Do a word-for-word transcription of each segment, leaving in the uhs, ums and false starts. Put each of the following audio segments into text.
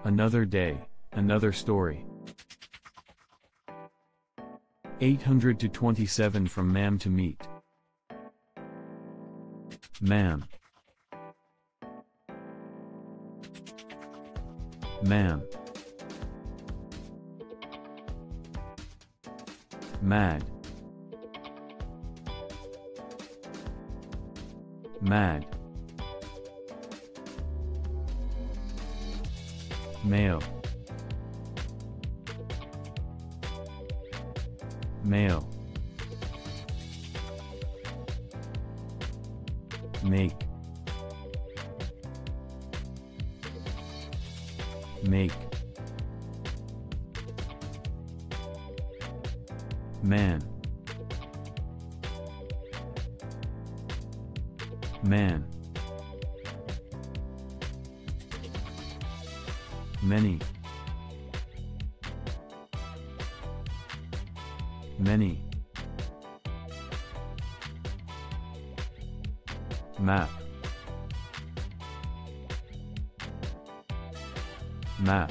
Another day, another story. eight hundred to twenty-seven from ma'am to meet. Ma'am. Ma'am. Mad. Mad. Male. Male. Make. Make. Man. Man. Many. Many. Map. Map.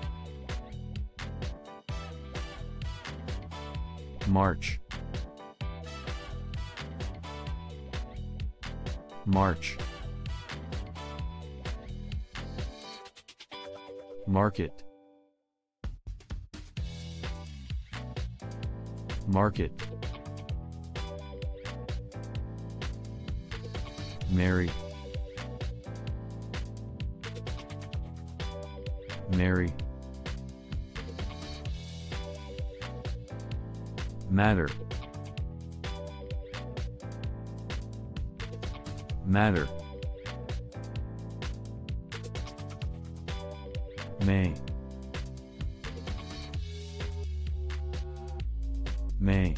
March. March. Market. Market. Mary. Mary. Matter. Matter. May. May.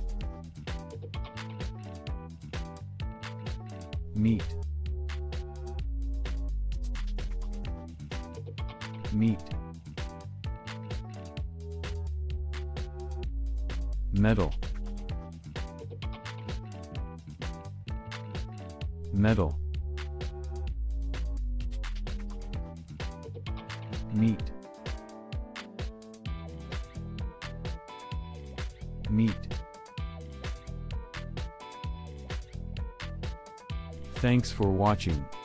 Meet. Meet. Metal. Metal. Meet. Meet. Thanks for watching.